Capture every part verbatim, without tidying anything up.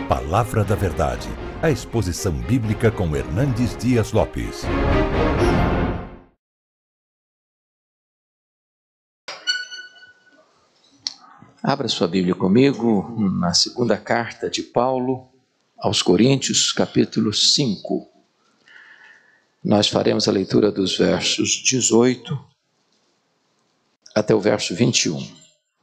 Palavra da Verdade, a exposição bíblica com Hernandes Dias Lopes. Abra sua Bíblia comigo na segunda carta de Paulo aos Coríntios, capítulo cinco. Nós faremos a leitura dos versos dezoito até o verso vinte e um.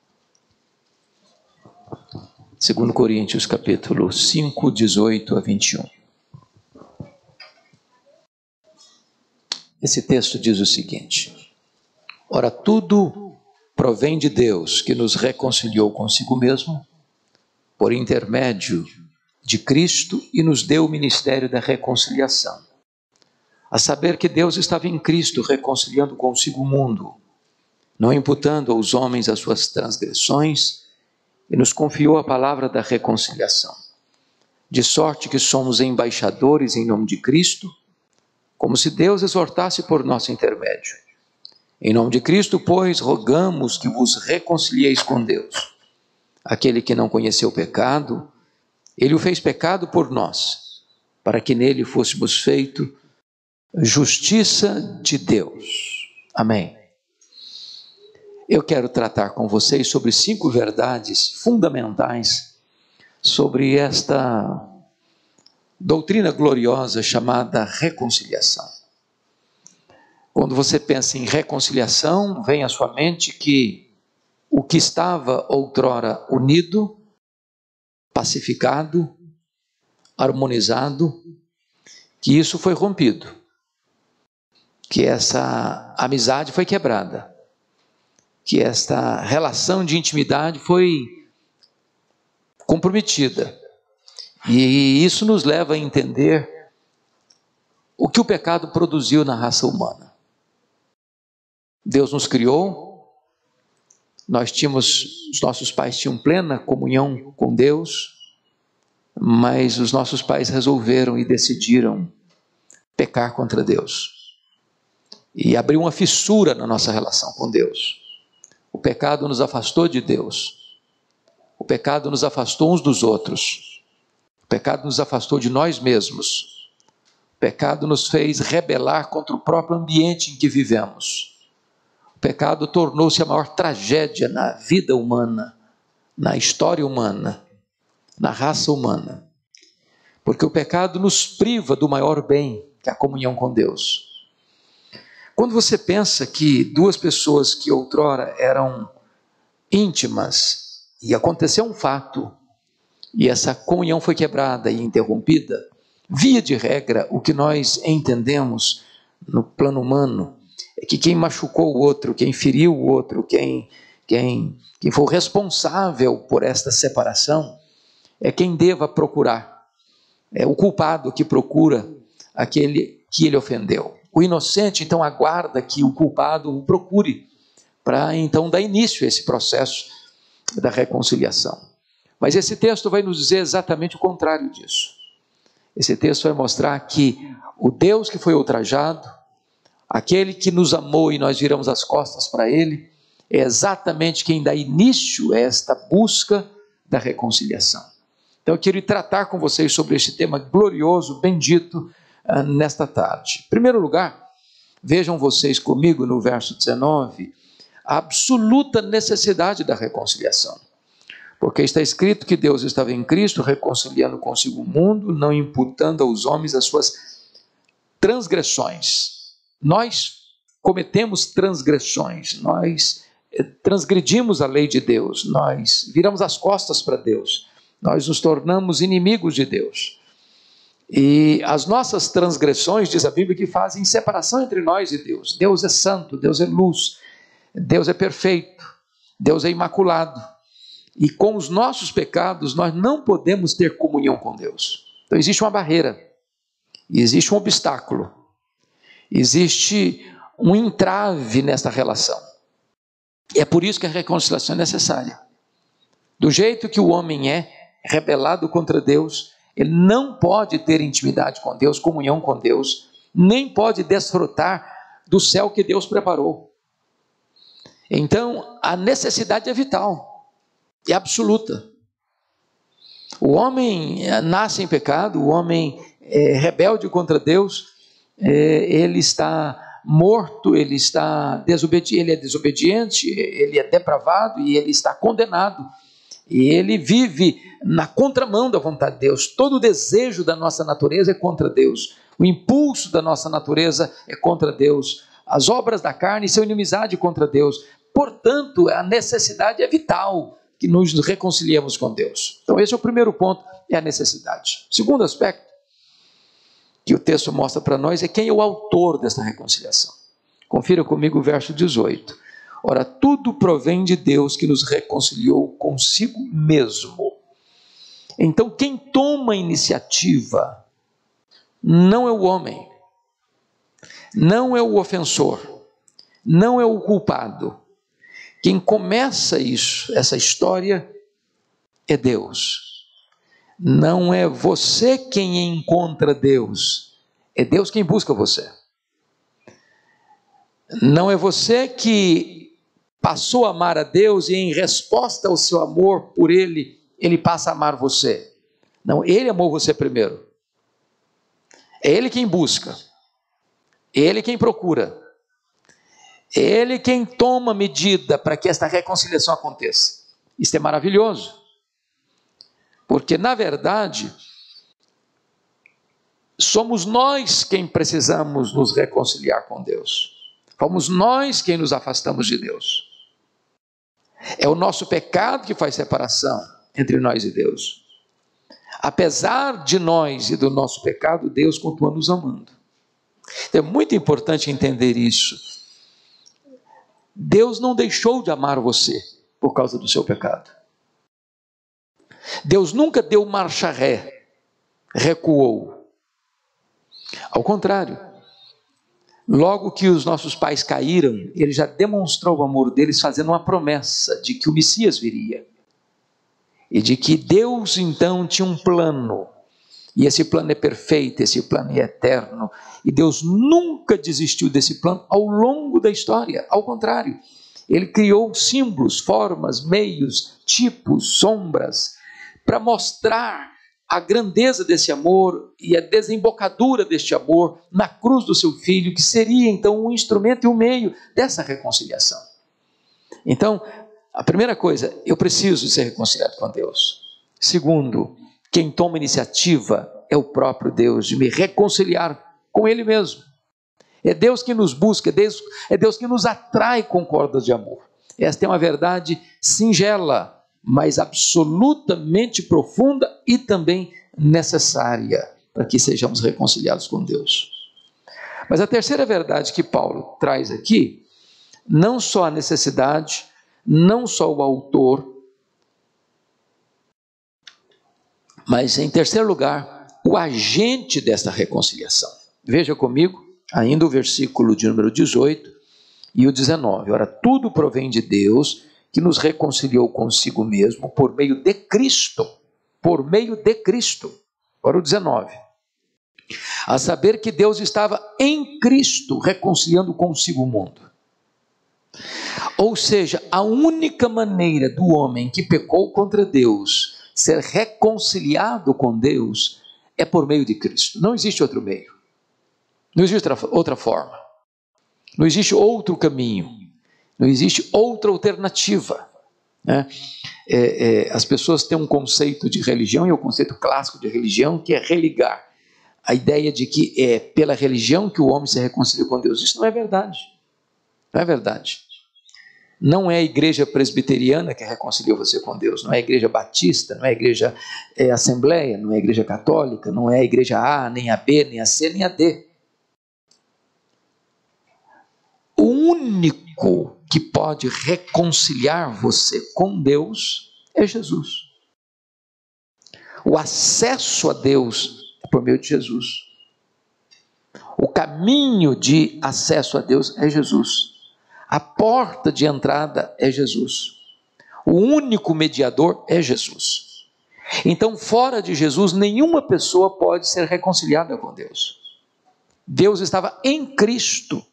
Segundo Coríntios, capítulo cinco, dezoito a vinte e um. Esse texto diz o seguinte: Ora, tudo provém de Deus, que nos reconciliou consigo mesmo, por intermédio de Cristo, e nos deu o ministério da reconciliação. A saber que Deus estava em Cristo reconciliando consigo o mundo, não imputando aos homens as suas transgressões, e nos confiou a palavra da reconciliação. De sorte que somos embaixadores em nome de Cristo, como se Deus exortasse por nosso intermédio. Em nome de Cristo, pois, rogamos que vos reconcilieis com Deus. Aquele que não conheceu o pecado, ele o fez pecado por nós, para que nele fôssemos feito justiça de Deus. Amém. Eu quero tratar com vocês sobre cinco verdades fundamentais sobre esta doutrina gloriosa chamada reconciliação. Quando você pensa em reconciliação, vem à sua mente que o que estava outrora unido, pacificado, harmonizado, que isso foi rompido, que essa amizade foi quebrada, que esta relação de intimidade foi comprometida. E isso nos leva a entender o que o pecado produziu na raça humana. Deus nos criou, nós tínhamos, os nossos pais tinham plena comunhão com Deus, mas os nossos pais resolveram e decidiram pecar contra Deus. E abriu uma fissura na nossa relação com Deus. O pecado nos afastou de Deus. O pecado nos afastou uns dos outros. O pecado nos afastou de nós mesmos. O pecado nos fez rebelar contra o próprio ambiente em que vivemos. O pecado tornou-se a maior tragédia na vida humana, na história humana, na raça humana. Porque o pecado nos priva do maior bem, que é a comunhão com Deus. Quando você pensa que duas pessoas que outrora eram íntimas e aconteceu um fato e essa comunhão foi quebrada e interrompida, via de regra, o que nós entendemos no plano humano é que quem machucou o outro, quem feriu o outro, quem, quem, quem for responsável por esta separação é quem deva procurar, é o culpado que procura aquele que ele ofendeu. O inocente, então, aguarda que o culpado o procure, para, então, dar início a esse processo da reconciliação. Mas esse texto vai nos dizer exatamente o contrário disso. Esse texto vai mostrar que o Deus que foi ultrajado, aquele que nos amou e nós viramos as costas para ele, é exatamente quem dá início a esta busca da reconciliação. Então, eu quero tratar com vocês sobre este tema glorioso, bendito, nesta tarde. Em primeiro lugar, vejam vocês comigo no verso dezenove, a absoluta necessidade da reconciliação. Porque está escrito que Deus estava em Cristo reconciliando consigo o mundo, não imputando aos homens as suas transgressões. Nós cometemos transgressões, nós transgredimos a lei de Deus, nós viramos as costas para Deus, nós nos tornamos inimigos de Deus. E as nossas transgressões, diz a Bíblia, que fazem separação entre nós e Deus. Deus é santo, Deus é luz, Deus é perfeito, Deus é imaculado. E com os nossos pecados, nós não podemos ter comunhão com Deus. Então existe uma barreira, existe um obstáculo, existe um entrave nesta relação. E é por isso que a reconciliação é necessária. Do jeito que o homem é rebelado contra Deus, ele não pode ter intimidade com Deus, comunhão com Deus, nem pode desfrutar do céu que Deus preparou. Então, a necessidade é vital, é absoluta. O homem nasce em pecado, o homem é rebelde contra Deus, é, ele está morto, ele está desobediente, ele é desobediente, ele é depravado e ele está condenado. E ele vive na contramão da vontade de Deus. Todo o desejo da nossa natureza é contra Deus. O impulso da nossa natureza é contra Deus. As obras da carne são inimizade contra Deus. Portanto, a necessidade é vital que nos reconciliemos com Deus. Então esse é o primeiro ponto, é a necessidade. O segundo aspecto que o texto mostra para nós é quem é o autor dessa reconciliação. Confira comigo o verso dezoito. Ora, tudo provém de Deus que nos reconciliou consigo mesmo. Então, quem toma a iniciativa não é o homem, não é o ofensor, não é o culpado. Quem começa isso, essa história, é Deus. Não é você quem encontra Deus, é Deus quem busca você. Não é você que passou a amar a Deus e em resposta ao seu amor por Ele, Ele passa a amar você. Não, Ele amou você primeiro. É Ele quem busca. É Ele quem procura. É Ele quem toma medida para que esta reconciliação aconteça. Isso é maravilhoso. Porque, na verdade, somos nós quem precisamos nos reconciliar com Deus. Fomos nós quem nos afastamos de Deus. É o nosso pecado que faz separação entre nós e Deus. Apesar de nós e do nosso pecado, Deus continua nos amando. Então, é muito importante entender isso. Deus não deixou de amar você por causa do seu pecado. Deus nunca deu marcha ré, recuou. Ao contrário, logo que os nossos pais caíram, Ele já demonstrou o amor deles fazendo uma promessa de que o Messias viria. E de que Deus então tinha um plano. E esse plano é perfeito, esse plano é eterno. E Deus nunca desistiu desse plano ao longo da história. Ao contrário, Ele criou símbolos, formas, meios, tipos, sombras, para mostrar a grandeza desse amor e a desembocadura deste amor na cruz do seu Filho, que seria então um instrumento e um meio dessa reconciliação. Então, a primeira coisa, eu preciso ser reconciliado com Deus. Segundo, quem toma iniciativa é o próprio Deus, de me reconciliar com Ele mesmo. É Deus que nos busca, é Deus, é Deus que nos atrai com cordas de amor. Esta é uma verdade singela, mas absolutamente profunda e também necessária para que sejamos reconciliados com Deus. Mas a terceira verdade que Paulo traz aqui, não só a necessidade, não só o autor, mas em terceiro lugar, o agente desta reconciliação. Veja comigo, ainda o versículo de número dezoito e o dezenove. Ora, tudo provém de Deus, que nos reconciliou consigo mesmo por meio de Cristo, por meio de Cristo. Ora, o dezenove. A saber que Deus estava em Cristo reconciliando consigo o mundo. Ou seja, a única maneira do homem que pecou contra Deus ser reconciliado com Deus é por meio de Cristo. Não existe outro meio. Não existe outra forma. Não existe outro caminho. Não existe outra alternativa. Né? É, é, as pessoas têm um conceito de religião, e é o conceito clássico de religião, que é religar. A ideia de que é pela religião que o homem se reconcilia com Deus. Isso não é verdade. Não é verdade. Não é a igreja presbiteriana que reconciliou você com Deus, não é a igreja batista, não é a igreja é, assembleia, não é a igreja católica, não é a igreja A, nem a B, nem a C, nem a D. O único que pode reconciliar você com Deus é Jesus. O acesso a Deus é por meio de Jesus. O caminho de acesso a Deus é Jesus. A porta de entrada é Jesus. O único mediador é Jesus. Então, fora de Jesus, nenhuma pessoa pode ser reconciliada com Deus. Deus estava em Cristo,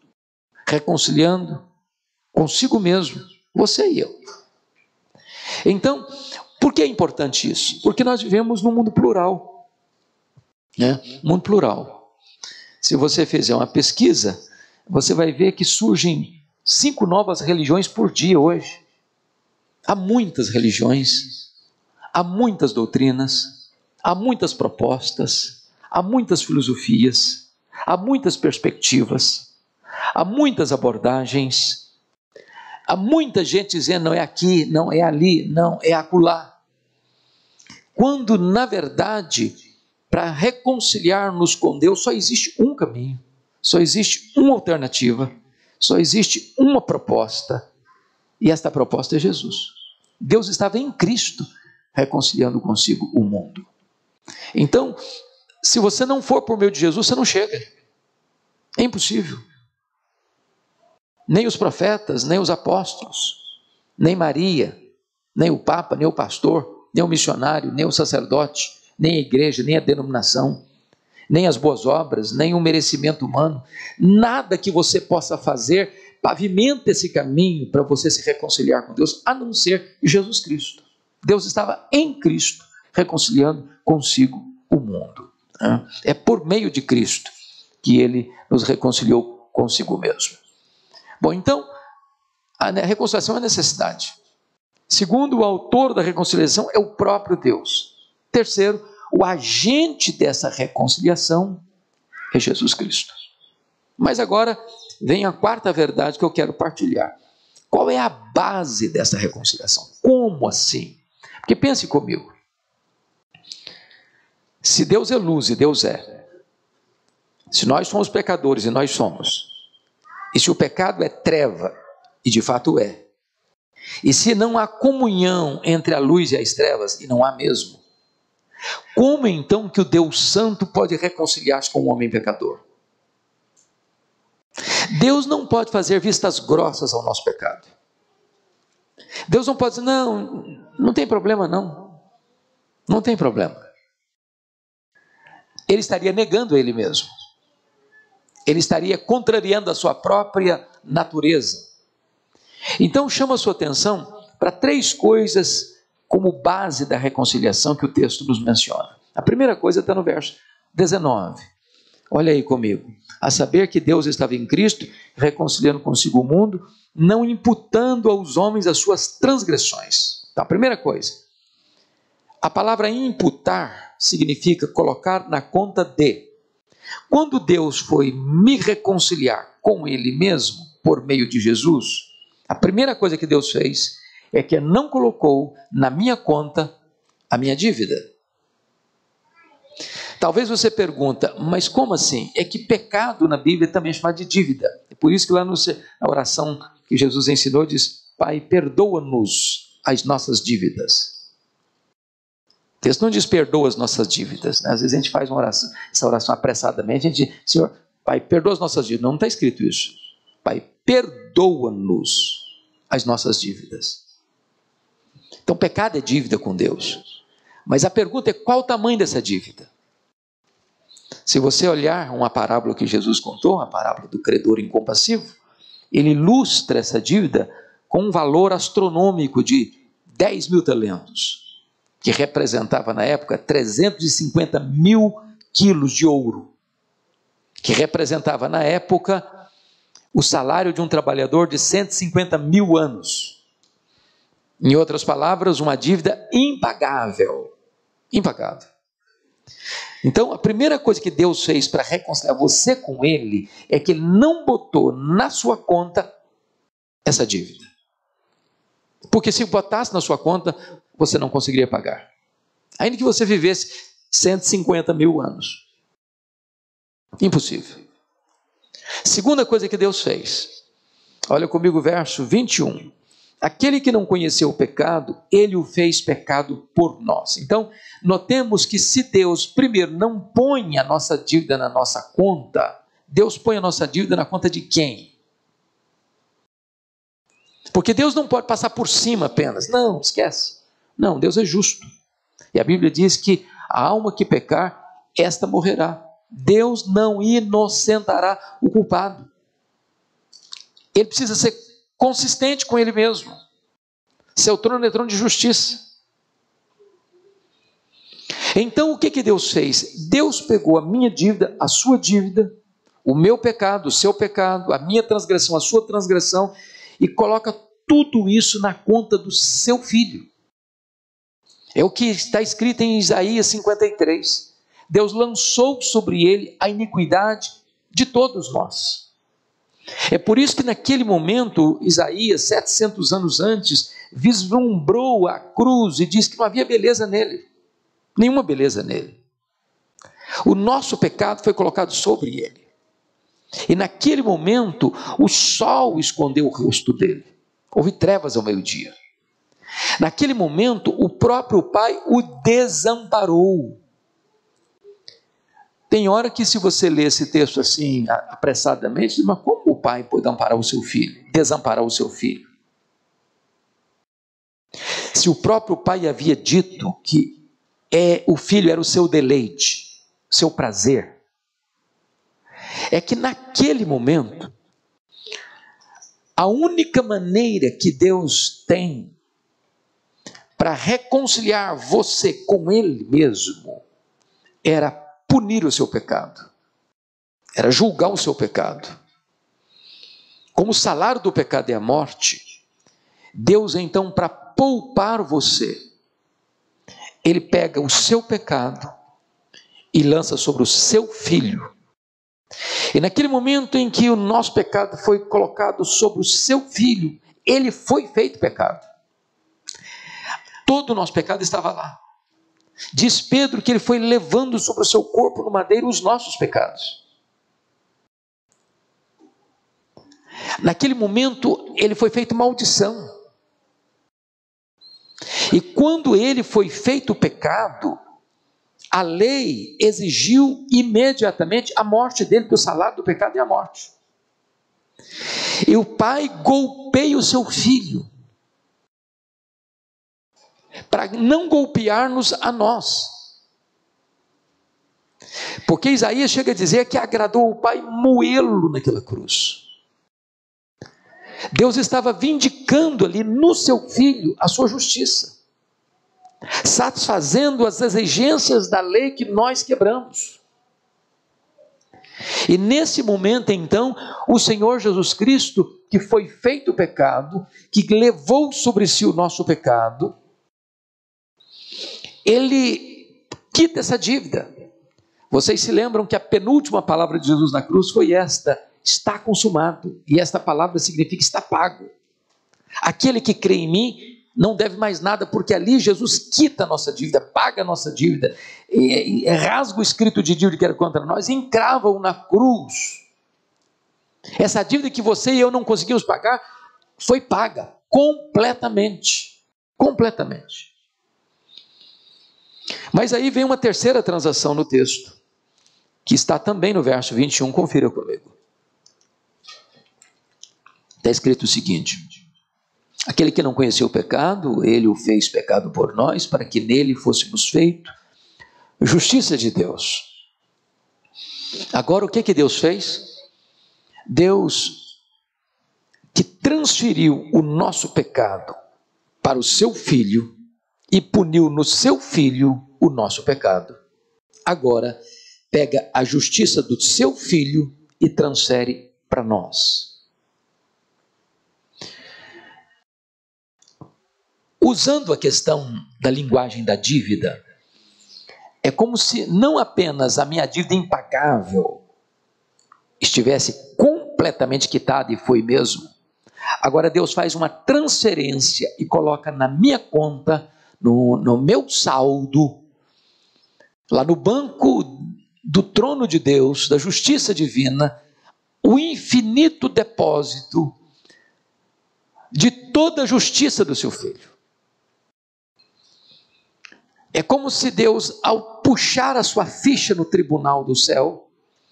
reconciliando consigo mesmo, você e eu. Então, Por que é importante isso? Porque nós vivemos num mundo plural, né? Mundo plural. Se você fizer uma pesquisa, você vai ver que surgem cinco novas religiões por dia hoje. Há muitas religiões, há muitas doutrinas, há muitas propostas, há muitas filosofias, há muitas perspectivas, há muitas abordagens, há muita gente dizendo não é aqui, não é ali, não é acolá. Quando, na verdade, para reconciliar-nos com Deus, só existe um caminho, só existe uma alternativa, só existe uma proposta, e esta proposta é Jesus. Deus estava em Cristo, reconciliando consigo o mundo. Então, se você não for por meio de Jesus, você não chega. É impossível. Nem os profetas, nem os apóstolos, nem Maria, nem o Papa, nem o pastor, nem o missionário, nem o sacerdote, nem a igreja, nem a denominação, nem as boas obras, nem o merecimento humano, nada que você possa fazer pavimenta esse caminho para você se reconciliar com Deus, a não ser Jesus Cristo. Deus estava em Cristo, reconciliando consigo o mundo. É por meio de Cristo que Ele nos reconciliou consigo mesmo. Bom, então, a reconciliação é necessidade. Segundo, o autor da reconciliação é o próprio Deus. Terceiro, o agente dessa reconciliação é Jesus Cristo. Mas agora vem a quarta verdade que eu quero partilhar. Qual é a base dessa reconciliação? Como assim? Porque pense comigo. Se Deus é luz e Deus é, se nós somos pecadores e nós somos, e se o pecado é treva, e de fato é, e se não há comunhão entre a luz e as trevas, e não há mesmo, como então que o Deus Santo pode reconciliar-se com o homem pecador? Deus não pode fazer vistas grossas ao nosso pecado. Deus não pode dizer, não, não tem problema não, não tem problema. Ele estaria negando ele mesmo. Ele estaria contrariando a sua própria natureza. Então chama a sua atenção para três coisas como base da reconciliação que o texto nos menciona. A primeira coisa está no verso dezenove. Olha aí comigo. A saber que Deus estava em Cristo, reconciliando consigo o mundo, não imputando aos homens as suas transgressões. Então, a primeira coisa. A palavra imputar significa colocar na conta de. Quando Deus foi me reconciliar com Ele mesmo, por meio de Jesus, a primeira coisa que Deus fez é que não colocou na minha conta a minha dívida. Talvez você pergunta, mas como assim? É que pecado na Bíblia também é chamado de dívida. É por isso que lá no, na oração que Jesus ensinou diz, Pai, perdoa-nos as nossas dívidas. O texto não diz perdoa as nossas dívidas, né? Às vezes a gente faz uma oração, essa oração apressadamente, a gente diz, Senhor, Pai, perdoa as nossas dívidas. Não, não está escrito isso. Pai, perdoa-nos as nossas dívidas. Então, pecado é dívida com Deus. Mas a pergunta é qual o tamanho dessa dívida? Se você olhar uma parábola que Jesus contou, a parábola do credor incompassivo, ele ilustra essa dívida com um valor astronômico de dez mil talentos, que representava na época trezentos e cinquenta mil quilos de ouro, que representava na época o salário de um trabalhador de cento e cinquenta mil anos. Em outras palavras, uma dívida impagável. Impagável. Então, a primeira coisa que Deus fez para reconciliar você com Ele é que Ele não botou na sua conta essa dívida. Porque se botasse na sua conta, você não conseguiria pagar. Ainda que você vivesse cento e cinquenta mil anos. Impossível. Segunda coisa que Deus fez. Olha comigo o verso vinte e um. Aquele que não conheceu o pecado, Ele o fez pecado por nós. Então, notemos que se Deus, primeiro, não põe a nossa dívida na nossa conta, Deus põe a nossa dívida na conta de quem? Porque Deus não pode passar por cima apenas. Não, esquece. Não, Deus é justo. E a Bíblia diz que a alma que pecar, esta morrerá. Deus não inocentará o culpado. Ele precisa ser consistente com Ele mesmo. Seu trono é trono de justiça. Então o que que Deus fez? Deus pegou a minha dívida, a sua dívida, o meu pecado, o seu pecado, a minha transgressão, a sua transgressão, e coloca tudo isso na conta do seu filho. É o que está escrito em Isaías cinquenta e três. Deus lançou sobre ele a iniquidade de todos nós. É por isso que naquele momento, Isaías, setecentos anos antes, vislumbrou a cruz e disse que não havia beleza nele, nenhuma beleza nele. O nosso pecado foi colocado sobre ele. E naquele momento, o sol escondeu o rosto dele. Houve trevas ao meio-dia. Naquele momento, o próprio Pai o desamparou. Tem hora que, se você lê esse texto assim, apressadamente, diz, mas como o pai pode amparar o seu filho, desamparar o seu filho? Se o próprio pai havia dito que é, o filho era o seu deleite, seu prazer, é que naquele momento, a única maneira que Deus tem para reconciliar você com Ele mesmo era punir o seu pecado, era julgar o seu pecado. Como o salário do pecado é a morte, Deus então, para poupar você, Ele pega o seu pecado e lança sobre o seu filho. E naquele momento em que o nosso pecado foi colocado sobre o seu filho, ele foi feito pecado. Todo o nosso pecado estava lá. Diz Pedro que ele foi levando sobre o seu corpo no madeiro os nossos pecados. Naquele momento ele foi feito maldição. E quando ele foi feito pecado, a lei exigiu imediatamente a morte dele, porque o salário do pecado é a morte. E o pai golpeia o seu filho, para não golpear-nos a nós. Porque Isaías chega a dizer que agradou o pai moê-lo naquela cruz. Deus estava vindicando ali no seu filho a sua justiça, satisfazendo as exigências da lei que nós quebramos. E nesse momento então, o Senhor Jesus Cristo, que foi feito pecado, que levou sobre si o nosso pecado, Ele quita essa dívida. Vocês se lembram que a penúltima palavra de Jesus na cruz foi esta: está consumado. E esta palavra significa está pago. Aquele que crê em mim não deve mais nada, porque ali Jesus quita a nossa dívida, paga a nossa dívida, e, e rasga o escrito de dívida que era contra nós e encrava-o na cruz. Essa dívida que você e eu não conseguimos pagar, foi paga completamente, completamente. Mas aí vem uma terceira transação no texto, que está também no verso vinte e um, confira comigo. Está escrito o seguinte: aquele que não conheceu o pecado, ele o fez pecado por nós, para que nele fôssemos feito justiça de Deus. Agora, o que que Deus fez? Deus, que transferiu o nosso pecado para o seu filho e puniu no seu filho o nosso pecado, agora pega a justiça do seu filho e transfere para nós. Usando a questão da linguagem da dívida, é como se não apenas a minha dívida impagável estivesse completamente quitada, e foi mesmo. Agora Deus faz uma transferência e coloca na minha conta, no, no meu saldo, lá no banco do trono de Deus, da justiça divina, o infinito depósito de toda a justiça do seu filho. É como se Deus, ao puxar a sua ficha no tribunal do céu,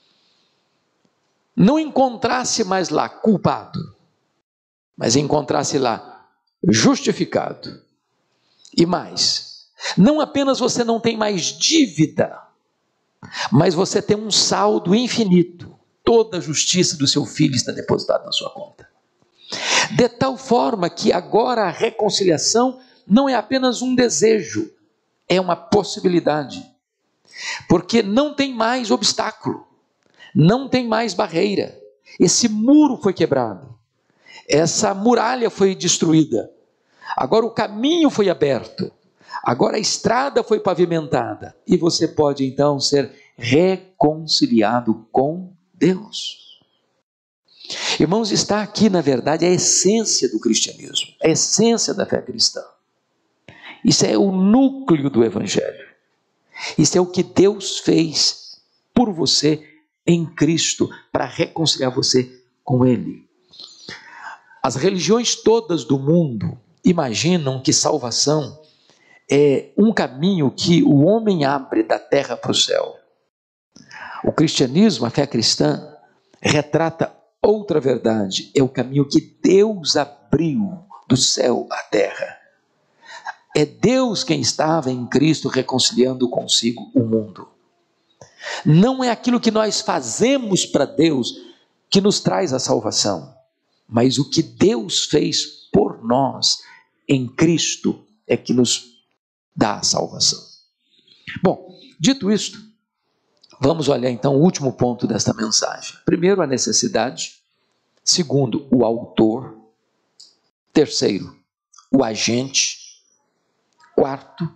não encontrasse mais lá culpado, mas encontrasse lá justificado. E mais, não apenas você não tem mais dívida, mas você tem um saldo infinito. Toda a justiça do seu filho está depositada na sua conta. De tal forma que agora a reconciliação não é apenas um desejo, é uma possibilidade, porque não tem mais obstáculo, não tem mais barreira. Esse muro foi quebrado, essa muralha foi destruída, agora o caminho foi aberto, agora a estrada foi pavimentada, e você pode então ser reconciliado com Deus. Irmãos, está aqui na verdade a essência do cristianismo, a essência da fé cristã. Isso é o núcleo do Evangelho. Isso é o que Deus fez por você em Cristo, para reconciliar você com Ele. As religiões todas do mundo imaginam que salvação é um caminho que o homem abre da terra para o céu. O cristianismo, a fé cristã, retrata outra verdade. É o caminho que Deus abriu do céu à terra. É Deus quem estava em Cristo reconciliando consigo o mundo. Não é aquilo que nós fazemos para Deus que nos traz a salvação, mas o que Deus fez por nós em Cristo é que nos dá a salvação. Bom, dito isto, vamos olhar então o último ponto desta mensagem. Primeiro, a necessidade. Segundo, o autor. Terceiro, o agente. Quarto,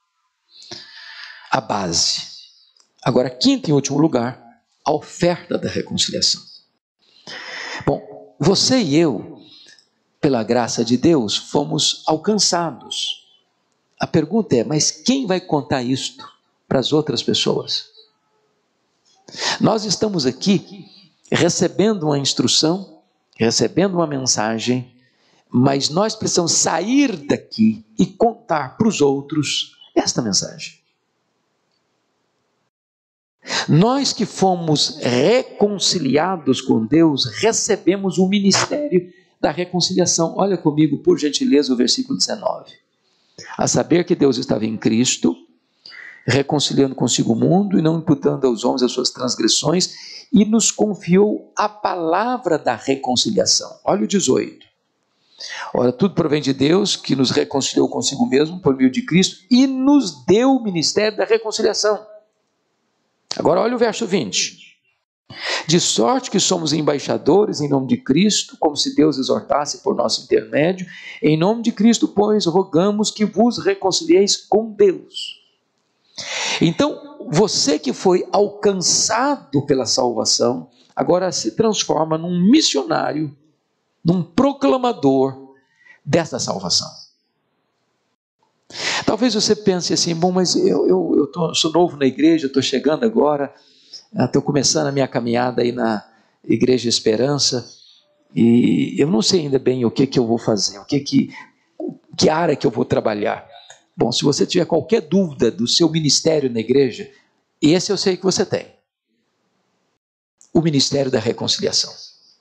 a base. Agora, quinto e último lugar, a oferta da reconciliação. Bom, você e eu, pela graça de Deus, fomos alcançados. A pergunta é, mas quem vai contar isto para as outras pessoas? Nós estamos aqui recebendo uma instrução, recebendo uma mensagem, mas nós precisamos sair daqui e contar para os outros esta mensagem. Nós que fomos reconciliados com Deus, recebemos o ministério da reconciliação. Olha comigo, por gentileza, o versículo dezenove. A saber que Deus estava em Cristo, reconciliando consigo o mundo e não imputando aos homens as suas transgressões, e nos confiou a palavra da reconciliação. Olha o dezoito. Ora, tudo provém de Deus, que nos reconciliou consigo mesmo por meio de Cristo e nos deu o ministério da reconciliação. Agora olha o verso vinte. De sorte que somos embaixadores em nome de Cristo, como se Deus exortasse por nosso intermédio. Em nome de Cristo, pois, rogamos que vos reconcilieis com Deus. Então, você que foi alcançado pela salvação, agora se transforma num missionário, num proclamador dessa salvação. Talvez você pense assim, bom, mas eu, eu, eu tô, sou novo na igreja, estou chegando agora, estou começando a minha caminhada aí na Igreja Esperança, e eu não sei ainda bem o que, que eu vou fazer, o que, que, que área que eu vou trabalhar. Bom, se você tiver qualquer dúvida do seu ministério na igreja, esse eu sei que você tem. O ministério da reconciliação.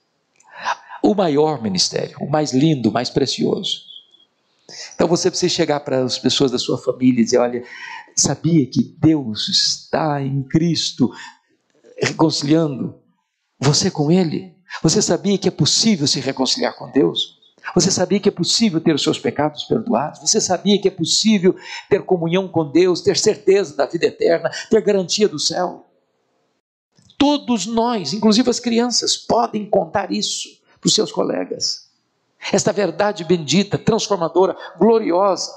O maior ministério, o mais lindo, o mais precioso. Então você precisa chegar para as pessoas da sua família e dizer, olha, sabia que Deus está em Cristo reconciliando você com Ele? Você sabia que é possível se reconciliar com Deus? Você sabia que é possível ter os seus pecados perdoados? Você sabia que é possível ter comunhão com Deus, ter certeza da vida eterna, ter garantia do céu? Todos nós, inclusive as crianças, podem contar isso para os seus colegas. Esta verdade bendita, transformadora, gloriosa.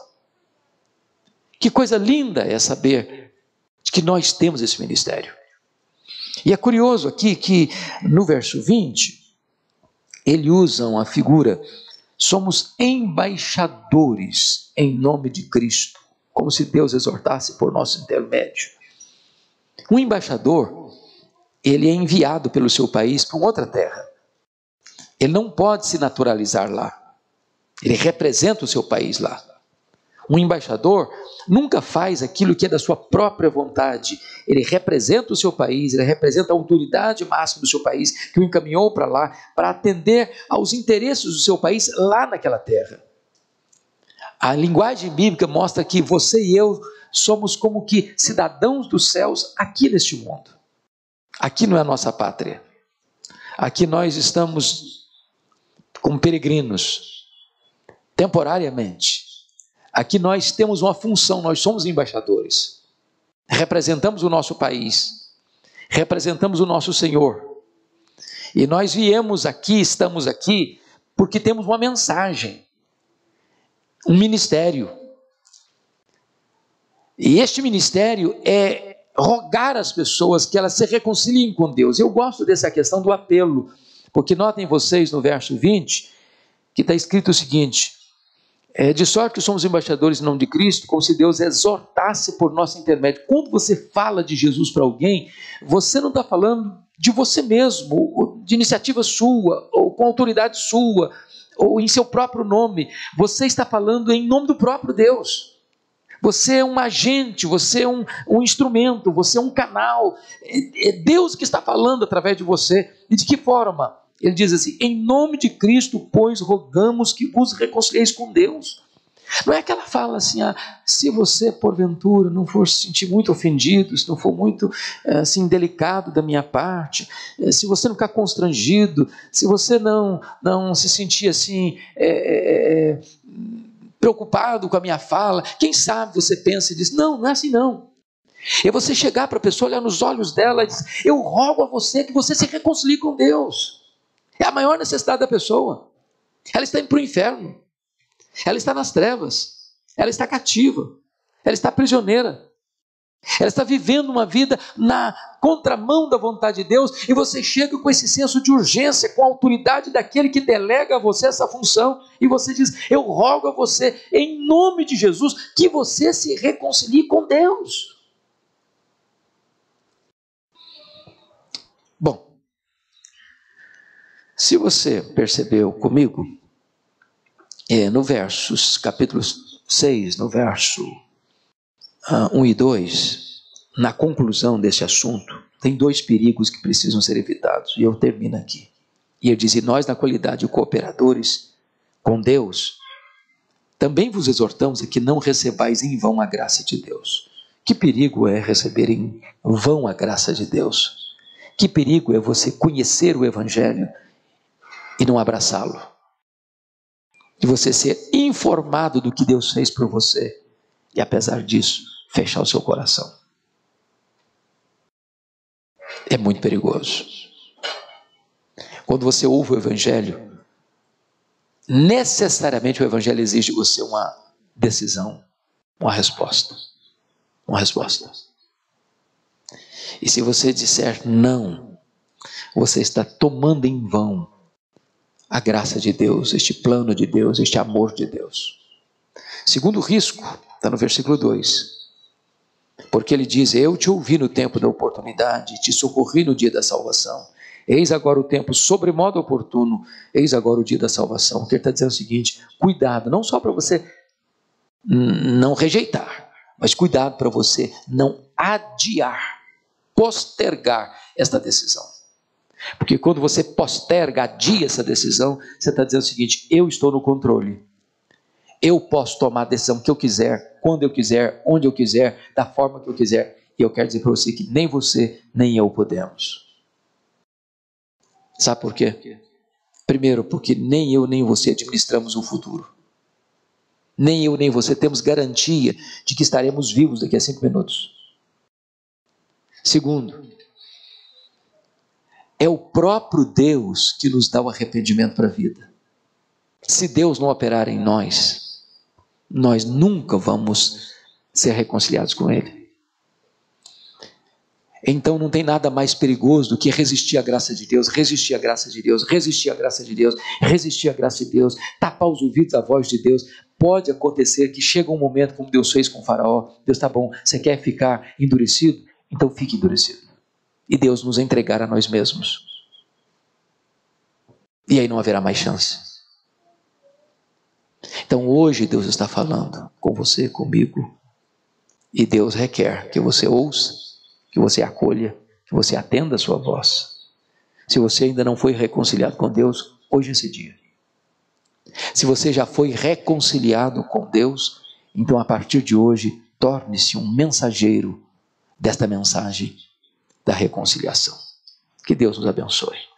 Que coisa linda é saber que nós temos esse ministério. E é curioso aqui que no verso vinte, ele usa uma figura, somos embaixadores em nome de Cristo, como se Deus exortasse por nosso intermédio. Um embaixador, ele é enviado pelo seu país para uma outra terra. Ele não pode se naturalizar lá. Ele representa o seu país lá. Um embaixador nunca faz aquilo que é da sua própria vontade. Ele representa o seu país, ele representa a autoridade máxima do seu país, que o encaminhou para lá, para atender aos interesses do seu país lá naquela terra. A linguagem bíblica mostra que você e eu somos como que cidadãos dos céus aqui neste mundo. Aqui não é a nossa pátria. Aqui nós estamos como peregrinos, temporariamente. Aqui nós temos uma função, nós somos embaixadores. Representamos o nosso país, representamos o nosso Senhor. E nós viemos aqui, estamos aqui, porque temos uma mensagem, um ministério. E este ministério é rogar às pessoas que elas se reconciliem com Deus. Eu gosto dessa questão do apelo, porque notem vocês no verso vinte, que está escrito o seguinte: é, de sorte que somos embaixadores em nome de Cristo, como se Deus exortasse por nosso intermédio. Quando você fala de Jesus para alguém, você não está falando de você mesmo, ou de iniciativa sua, ou com autoridade sua, ou em seu próprio nome. Você está falando em nome do próprio Deus. Você é um agente, você é um, um instrumento, você é um canal. É, é Deus que está falando através de você. E de que forma? Ele diz assim: em nome de Cristo, pois, rogamos que vos reconcilieis com Deus. Não é que ela fala assim, ah, se você porventura não for se sentir muito ofendido, se não for muito assim delicado da minha parte, se você não ficar constrangido, se você não, não se sentir assim é, é, preocupado com a minha fala, quem sabe você pensa e diz, não, não é assim não. É você chegar para a pessoa, olhar nos olhos dela e dizer, eu rogo a você que você se reconcilie com Deus. É a maior necessidade da pessoa. Ela está indo para o inferno. Ela está nas trevas. Ela está cativa. Ela está prisioneira. Ela está vivendo uma vida na contramão da vontade de Deus. E você chega com esse senso de urgência, com a autoridade daquele que delega a você essa função. E você diz, eu rogo a você, em nome de Jesus, que você se reconcilie com Deus. Bom, se você percebeu comigo, é, no versos, capítulo seis, no verso uh, um e dois, na conclusão desse assunto, tem dois perigos que precisam ser evitados, e eu termino aqui. E ele diz, e nós na qualidade de cooperadores com Deus, também vos exortamos a que não recebais em vão a graça de Deus. Que perigo é receber em vão a graça de Deus? Que perigo é você conhecer o Evangelho e não abraçá-lo. De você ser informado do que Deus fez por você e, apesar disso, fechar o seu coração. É muito perigoso. Quando você ouve o Evangelho, necessariamente o Evangelho exige de você uma decisão, uma resposta. Uma resposta. E se você disser não, você está tomando em vão a graça de Deus, este plano de Deus, este amor de Deus. Segundo risco, está no versículo dois. Porque ele diz, eu te ouvi no tempo da oportunidade, te socorri no dia da salvação. Eis agora o tempo sobremodo oportuno, eis agora o dia da salvação. O que ele está dizendo é o seguinte, cuidado, não só para você não rejeitar, mas cuidado para você não adiar, postergar esta decisão. Porque quando você posterga, adia essa decisão, você está dizendo o seguinte, eu estou no controle. Eu posso tomar a decisão que eu quiser, quando eu quiser, onde eu quiser, da forma que eu quiser. E eu quero dizer para você que nem você, nem eu podemos. Sabe por quê? Primeiro, porque nem eu, nem você administramos o futuro. Nem eu, nem você temos garantia de que estaremos vivos daqui a cinco minutos. Segundo, é o próprio Deus que nos dá o arrependimento para a vida. Se Deus não operar em nós, nós nunca vamos ser reconciliados com Ele. Então não tem nada mais perigoso do que resistir à graça de Deus, resistir à graça de Deus, resistir à graça de Deus, resistir à graça de Deus, tapar os ouvidos à voz de Deus. Pode acontecer que chega um momento, como Deus fez com o faraó, Deus, tá bom, você quer ficar endurecido? Então fique endurecido. E Deus nos entregar a nós mesmos. E aí não haverá mais chance. Então hoje Deus está falando com você, comigo. E Deus requer que você ouça, que você acolha, que você atenda a sua voz. Se você ainda não foi reconciliado com Deus, hoje é esse dia. Se você já foi reconciliado com Deus, então a partir de hoje, torne-se um mensageiro desta mensagem da reconciliação. Que Deus nos abençoe.